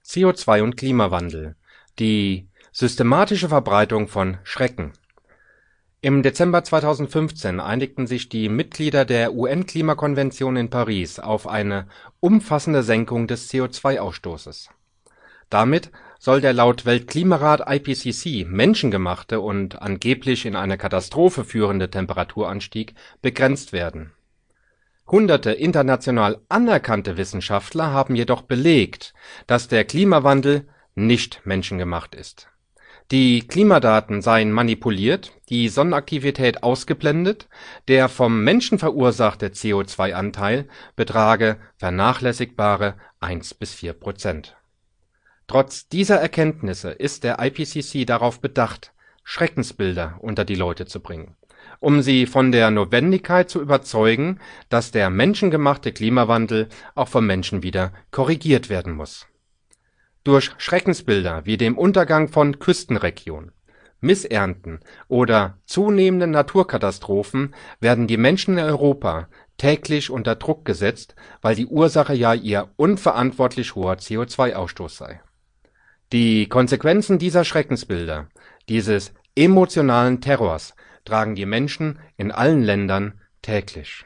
CO2 und Klimawandel: Die systematische Verbreitung von Schrecken. Im Dezember 2015 einigten sich die Mitglieder der UN-Klimakonvention in Paris auf eine umfassende Senkung des CO2-Ausstoßes. Damit soll der laut Weltklimarat IPCC menschengemachte und angeblich in eine Katastrophe führende Temperaturanstieg begrenzt werden. Hunderte international anerkannte Wissenschaftler haben jedoch belegt, dass der Klimawandel nicht menschengemacht ist. Die Klimadaten seien manipuliert, die Sonnenaktivität ausgeblendet, der vom Menschen verursachte CO2-Anteil betrage vernachlässigbare 1-4%. Trotz dieser Erkenntnisse ist der IPCC darauf bedacht, Schreckensbilder unter die Leute zu bringen, um sie von der Notwendigkeit zu überzeugen, dass der menschengemachte Klimawandel auch vom Menschen wieder korrigiert werden muss. Durch Schreckensbilder wie dem Untergang von Küstenregionen, Missernten oder zunehmenden Naturkatastrophen werden die Menschen in Europa täglich unter Druck gesetzt, weil die Ursache ja ihr unverantwortlich hoher CO2-Ausstoß sei. Die Konsequenzen dieser Schreckensbilder, dieses emotionalen Terrors, tragen die Menschen in allen Ländern täglich.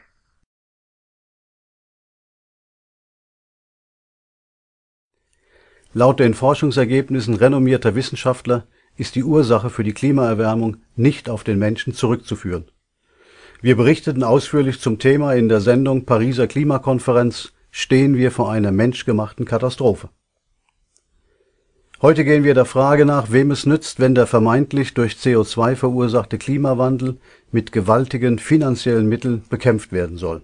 Laut den Forschungsergebnissen renommierter Wissenschaftler ist die Ursache für die Klimaerwärmung nicht auf den Menschen zurückzuführen. Wir berichteten ausführlich zum Thema in der Sendung Pariser Klimakonferenz Stehen wir vor einer menschgemachten Katastrophe. Heute gehen wir der Frage nach, wem es nützt, wenn der vermeintlich durch CO2 verursachte Klimawandel mit gewaltigen finanziellen Mitteln bekämpft werden soll.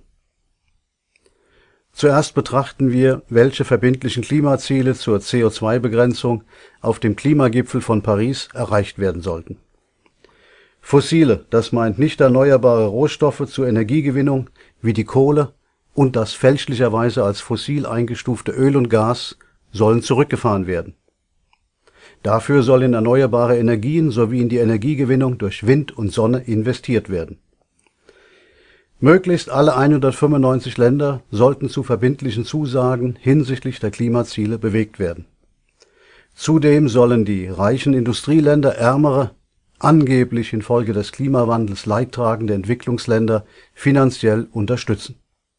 Zuerst betrachten wir, welche verbindlichen Klimaziele zur CO2-Begrenzung auf dem Klimagipfel von Paris erreicht werden sollten. Fossile, das meint nicht erneuerbare Rohstoffe zur Energiegewinnung wie die Kohle und das fälschlicherweise als fossil eingestufte Öl und Gas, sollen zurückgefahren werden. Dafür soll in erneuerbare Energien sowie in die Energiegewinnung durch Wind und Sonne investiert werden. Möglichst alle 195 Länder sollten zu verbindlichen Zusagen hinsichtlich der Klimaziele bewegt werden. Zudem sollen die reichen Industrieländer ärmere, angeblich infolge des Klimawandels leidtragende Entwicklungsländer finanziell unterstützen.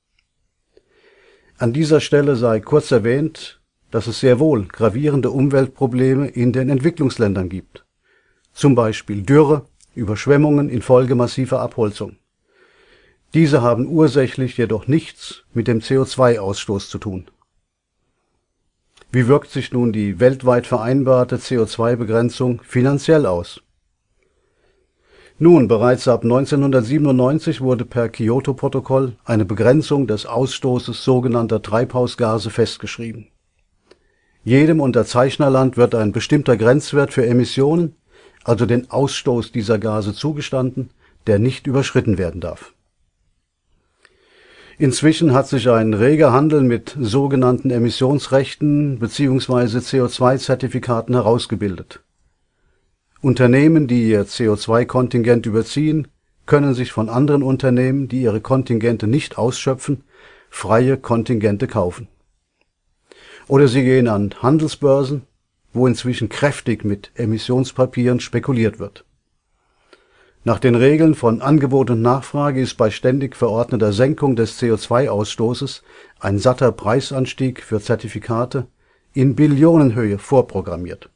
An dieser Stelle sei kurz erwähnt, dass es sehr wohl gravierende Umweltprobleme in den Entwicklungsländern gibt, zum Beispiel Dürre, Überschwemmungen infolge massiver Abholzung. Diese haben ursächlich jedoch nichts mit dem CO2-Ausstoß zu tun. Wie wirkt sich nun die weltweit vereinbarte CO2-Begrenzung finanziell aus? Nun, bereits ab 1997 wurde per Kyoto-Protokoll eine Begrenzung des Ausstoßes sogenannter Treibhausgase festgeschrieben. Jedem Unterzeichnerland wird ein bestimmter Grenzwert für Emissionen, also den Ausstoß dieser Gase, zugestanden, der nicht überschritten werden darf. Inzwischen hat sich ein reger Handel mit sogenannten Emissionsrechten bzw. CO2-Zertifikaten herausgebildet. Unternehmen, die ihr CO2-Kontingent überziehen, können sich von anderen Unternehmen, die ihre Kontingente nicht ausschöpfen, freie Kontingente kaufen. Oder sie gehen an Handelsbörsen, wo inzwischen kräftig mit Emissionspapieren spekuliert wird. Nach den Regeln von Angebot und Nachfrage ist bei ständig verordneter Senkung des CO2-Ausstoßes ein satter Preisanstieg für Zertifikate in Billionenhöhe vorprogrammiert.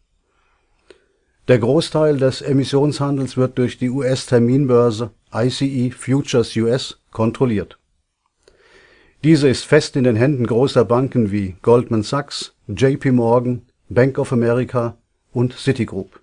Der Großteil des Emissionshandels wird durch die US-Terminbörse ICE Futures US kontrolliert. Diese ist fest in den Händen großer Banken wie Goldman Sachs, JP Morgan, Bank of America und Citigroup.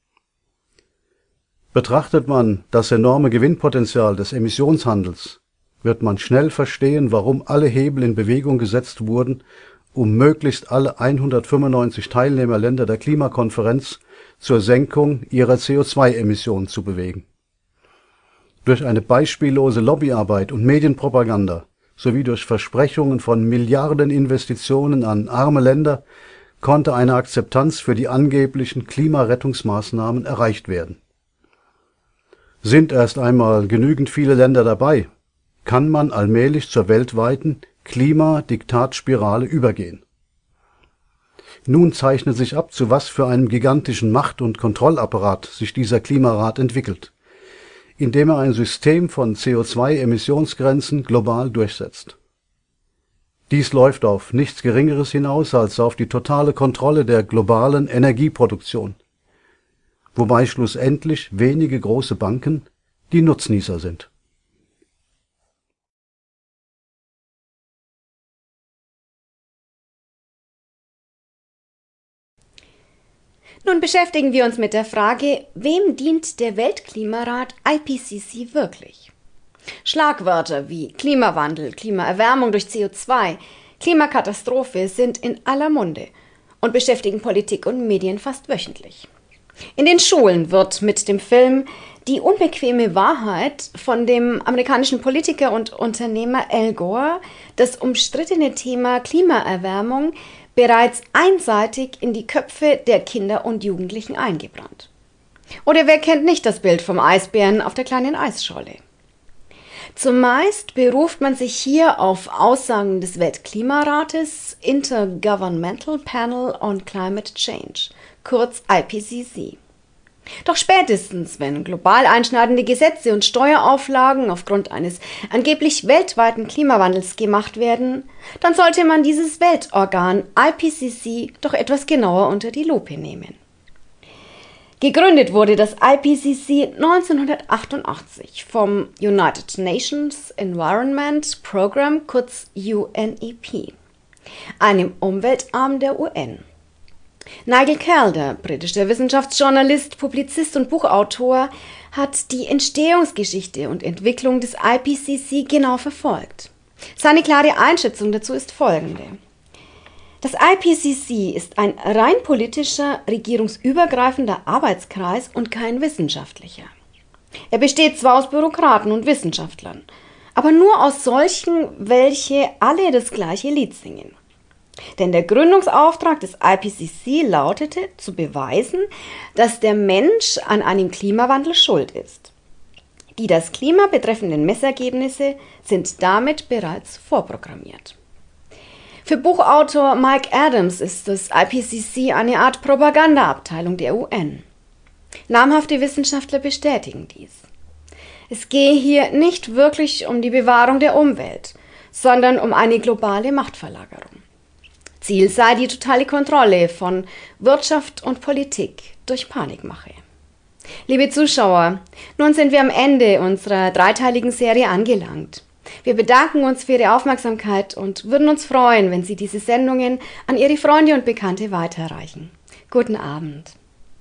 Betrachtet man das enorme Gewinnpotenzial des Emissionshandels, wird man schnell verstehen, warum alle Hebel in Bewegung gesetzt wurden, um möglichst alle 195 Teilnehmerländer der Klimakonferenz zur Senkung ihrer CO2-Emissionen zu bewegen. Durch eine beispiellose Lobbyarbeit und Medienpropaganda sowie durch Versprechungen von Milliardeninvestitionen an arme Länder konnte eine Akzeptanz für die angeblichen Klimarettungsmaßnahmen erreicht werden. Sind erst einmal genügend viele Länder dabei, kann man allmählich zur weltweiten Klimadiktatspirale übergehen. Nun zeichnet sich ab, zu was für einem gigantischen Macht- und Kontrollapparat sich dieser Klimarat entwickelt, indem er ein System von CO2-Emissionsgrenzen global durchsetzt. Dies läuft auf nichts Geringeres hinaus als auf die totale Kontrolle der globalen Energieproduktion, wobei schlussendlich wenige große Banken die Nutznießer sind. Nun beschäftigen wir uns mit der Frage, wem dient der Weltklimarat IPCC wirklich? Schlagwörter wie Klimawandel, Klimaerwärmung durch CO2, Klimakatastrophe sind in aller Munde und beschäftigen Politik und Medien fast wöchentlich. In den Schulen wird mit dem Film Die unbequeme Wahrheit von dem amerikanischen Politiker und Unternehmer Al Gore das umstrittene Thema Klimaerwärmung bereits einseitig in die Köpfe der Kinder und Jugendlichen eingebrannt. Oder wer kennt nicht das Bild vom Eisbären auf der kleinen Eisscholle? Zumeist beruft man sich hier auf Aussagen des Weltklimarates Intergovernmental Panel on Climate Change, kurz IPCC. Doch spätestens, wenn global einschneidende Gesetze und Steuerauflagen aufgrund eines angeblich weltweiten Klimawandels gemacht werden, dann sollte man dieses Weltorgan IPCC doch etwas genauer unter die Lupe nehmen. Gegründet wurde das IPCC 1988 vom United Nations Environment Programme, kurz UNEP, einem Umweltarm der UN. Nigel Calder, britischer Wissenschaftsjournalist, Publizist und Buchautor, hat die Entstehungsgeschichte und Entwicklung des IPCC genau verfolgt. Seine klare Einschätzung dazu ist folgende: Das IPCC ist ein rein politischer, regierungsübergreifender Arbeitskreis und kein wissenschaftlicher. Er besteht zwar aus Bürokraten und Wissenschaftlern, aber nur aus solchen, welche alle das gleiche Lied singen. Denn der Gründungsauftrag des IPCC lautete, zu beweisen, dass der Mensch an einem Klimawandel schuld ist. Die das Klima betreffenden Messergebnisse sind damit bereits vorprogrammiert. Für Buchautor Mike Adams ist das IPCC eine Art Propagandaabteilung der UN. Namhafte Wissenschaftler bestätigen dies. Es gehe hier nicht wirklich um die Bewahrung der Umwelt, sondern um eine globale Machtverlagerung. Ziel sei die totale Kontrolle von Wirtschaft und Politik durch Panikmache. Liebe Zuschauer, nun sind wir am Ende unserer dreiteiligen Serie angelangt. Wir bedanken uns für Ihre Aufmerksamkeit und würden uns freuen, wenn Sie diese Sendungen an Ihre Freunde und Bekannte weiterreichen. Guten Abend.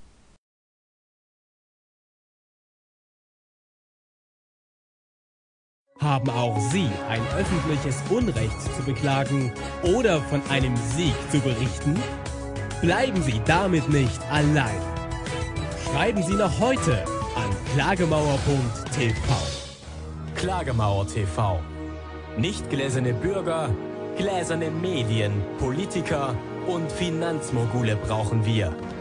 Haben auch Sie ein öffentliches Unrecht zu beklagen oder von einem Sieg zu berichten? Bleiben Sie damit nicht allein. Schreiben Sie noch heute an klagemauer.tv. Klagemauer TV. Nicht gläserne Bürger, gläserne Medien, Politiker und Finanzmogule brauchen wir.